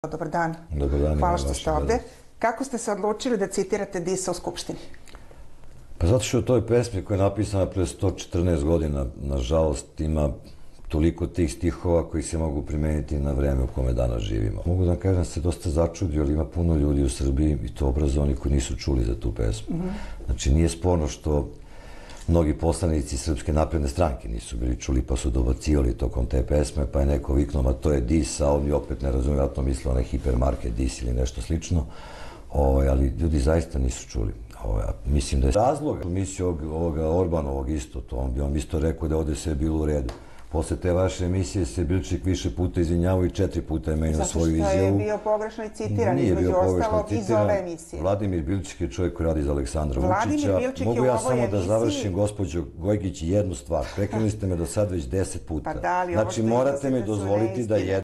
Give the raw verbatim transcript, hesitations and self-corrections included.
dobar dan. Dobar dan. Hvala što ste ovde. Kako ste se odlučili da citirate Disa u Skupštini? Pa zato što u toj pesmi koja je napisana pre sto četrnaest godina, nažalost, ima toliko tih stihova koji se mogu primeniti na vreme u kome danas živimo. Mogu da vam kažem da se dosta začudio, ali ima puno ljudi u Srbiji, i to obrazovani, koji nisu čuli za tu pesmu. Znači, nije sporno što mnogi poslanici Srpske napredne stranke nisu bili čuli, pa su dobacivali tokom te pesme, pa je neko viknuo, ma to je Dis, a oni opet ne razumiju, vjerojatno misle onaj hipermarket Dis ili nešto slično, ali ljudi zaista nisu čuli. Mislim da je razlog misli ovoga Orbanovog isto, to on bi on isto rekao da ovde sve bilo u redu. Posle te vaše emisije se Bilčik više puta izvinjavao i četiri puta je menjao svoju izjavu. Zato što je bio pogrešno i citiran, između ostalog, iz ove emisije. Vladimir Bilčik je čovjek koji radi za Aleksandra Vučića. Mogu ja samo da završim, gospođo Gojgić, jednu stvar. Prekinuli ste me do sad već deset puta. Znači, morate mi dozvoliti da jedno